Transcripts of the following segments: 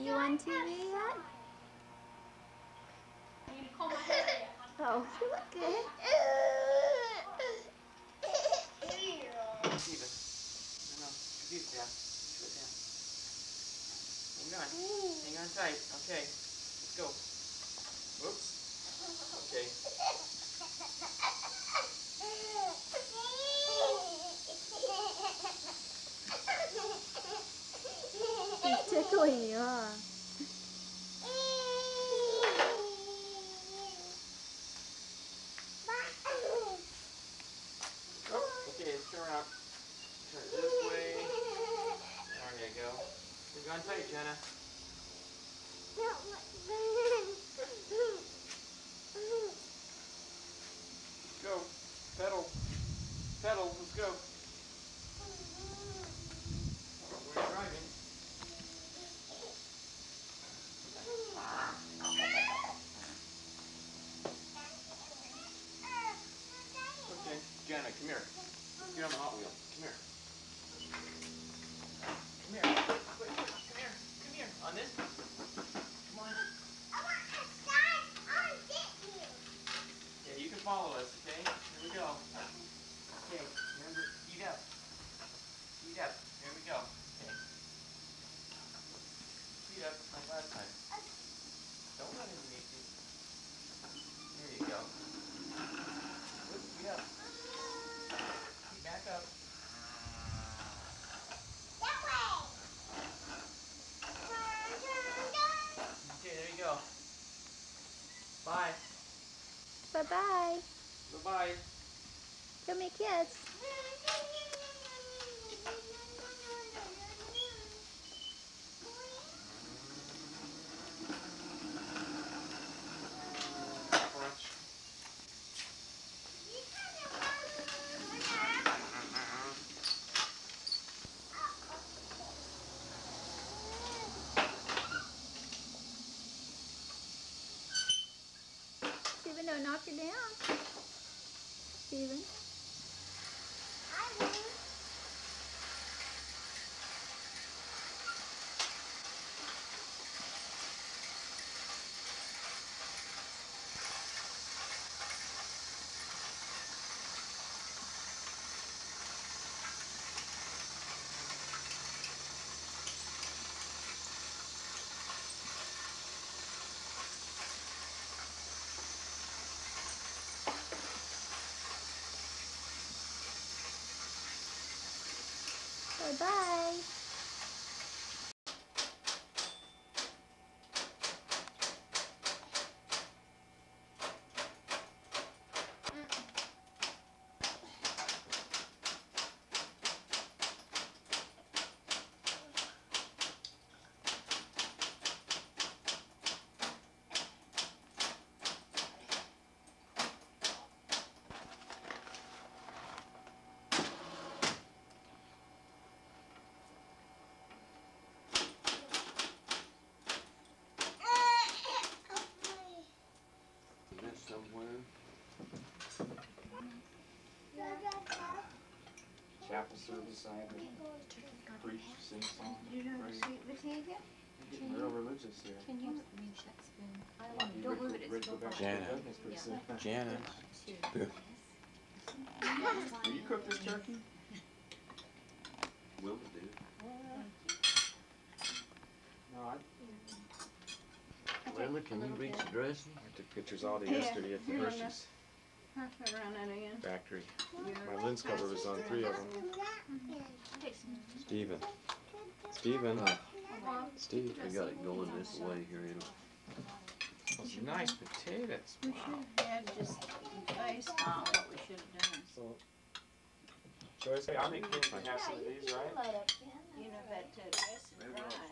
you on TV yet? Oh, you look good. Steven. No. Shoot it down. Shoot it down. Hang on. Hang on tight. Okay. Let's go. Whoops. Okay. He's tickling you, huh? Oh, okay, let's turn around. Turn it this way. There you go. Hang on tight, Jenna. Go. Pedal. Pedal. Let's go. We're driving. Okay. Jenna, come here. Get on the Hot Wheel. Come here. Come here. Wait, come here. Come here. On this? Come on. Yeah, you can follow us, okay? Here we go. Okay, remember, speed up. Speed up. Here we go. Okay. Speed up like last time. Don't let him make you. There you go. Good, speed up. Back up. That way. Okay, there you go. Bye. Bye-bye. Bye-bye. Give me a kiss. Steven, don't knock her down. Steven. Bye-bye. Somewhere. Chapel service, I had to preach, sing song, pray. Getting real religious here. Can you move that spoon? Don't move it, it's still fine. Janet. Will you cook this turkey? Will do. No, Linda, can you reach the dressing? I took pictures all day yesterday at the Hershey's factory. My lens cover was on 3 of them. Steven. Steven. Steve. We got it going this way here. Those are nice potatoes. We should have just based on what we should have done. So, Joyce, I think you can have some of these, right? You know, that dress and drive.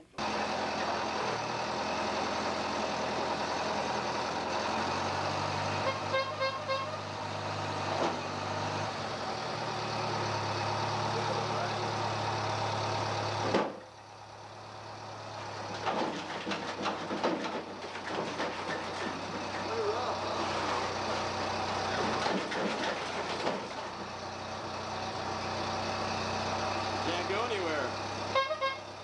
Can't go anywhere.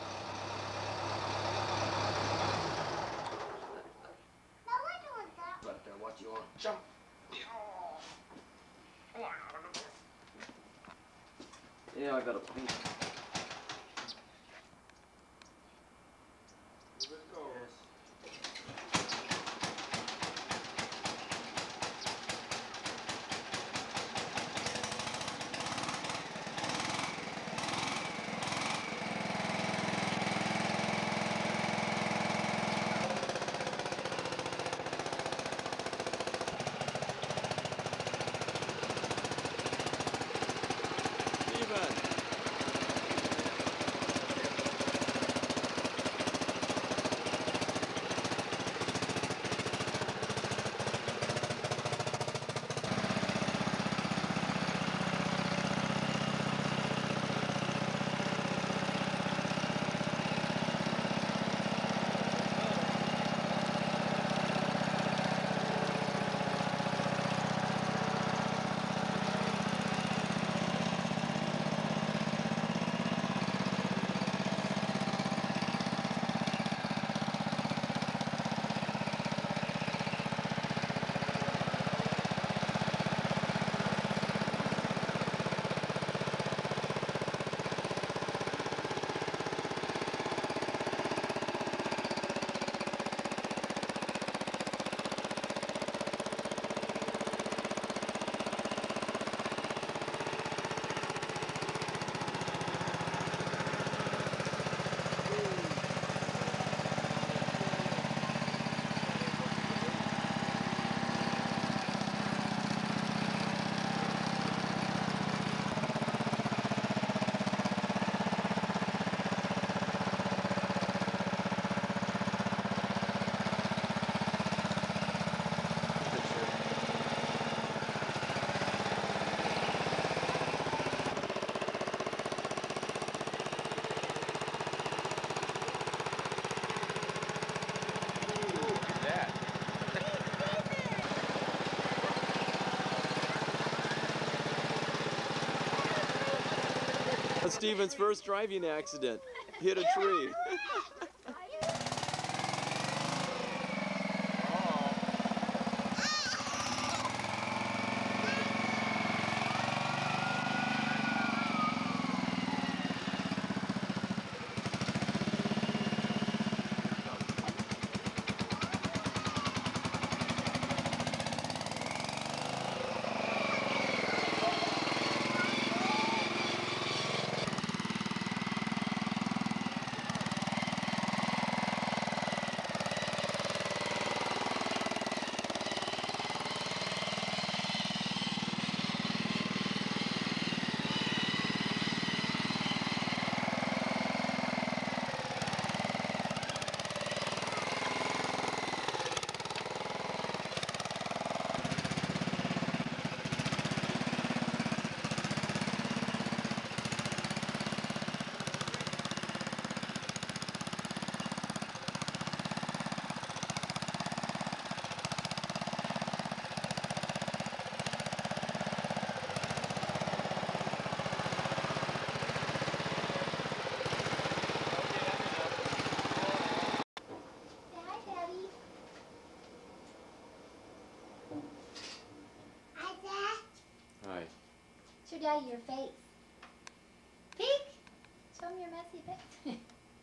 now I gotta paint. Steven's first driving accident. Hit a tree. Show Daddy your face. Peek! Show him your messy face.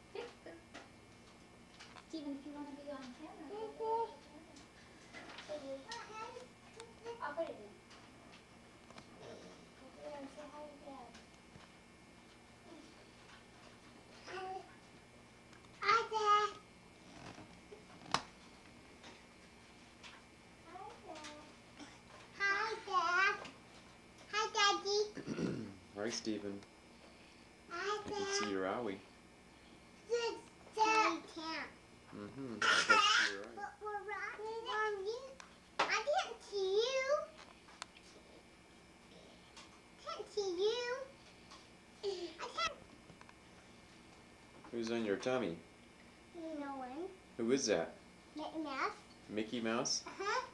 Steven, if you want to be on camera. I'll put it in. Go there and say hi to Dad. Hi, Dad. Hi, Dad. Hi, Daddy. Right, Steven. Hi, I can see your owie. Dad. Mm-hmm. That's your eye. But we're running on you. I can't see you. Can't see you. I can't. Who's on your tummy? No one. Who is that? Mickey Mouse. Mickey Mouse? Uh-huh.